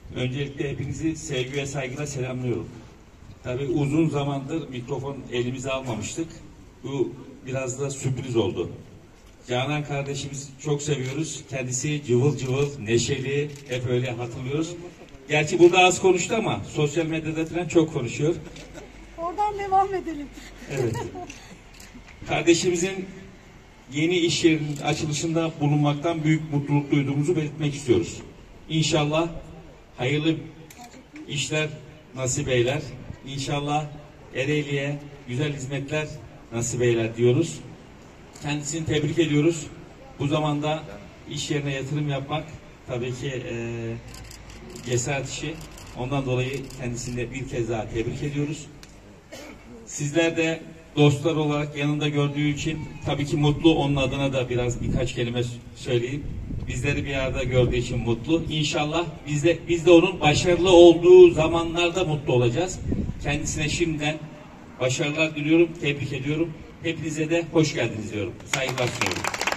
Öncelikle hepinizi sevgi ve saygıyla selamlıyorum. Tabii uzun zamandır mikrofon elimize almamıştık. Bu biraz da sürpriz oldu. Canan kardeşimiz çok seviyoruz. Kendisi cıvıl cıvıl, neşeli, hep öyle hatırlıyoruz. Gerçi burada az konuştu ama sosyal medyada falan çok konuşuyor. Oradan devam edelim. Evet. Kardeşimizin yeni iş yerinin açılışında bulunmaktan büyük mutluluk duyduğumuzu belirtmek istiyoruz. İnşallah hayırlı işler nasip eyler. İnşallah Ereğli'ye güzel hizmetler nasip eyler diyoruz. Kendisini tebrik ediyoruz. Bu zamanda iş yerine yatırım yapmak tabii ki cesaret işi. Ondan dolayı kendisini de bir kez daha tebrik ediyoruz. Sizler de dostlar olarak yanında gördüğü için tabii ki mutlu. Onun adına da birkaç kelime söyleyeyim. Bizleri bir arada gördüğü için mutlu. İnşallah biz de onun başarılı olduğu zamanlarda mutlu olacağız. Kendisine şimdiden başarılar diliyorum, tebrik ediyorum. Hepinize de hoş geldiniz diyorum. Saygılar sunuyorum.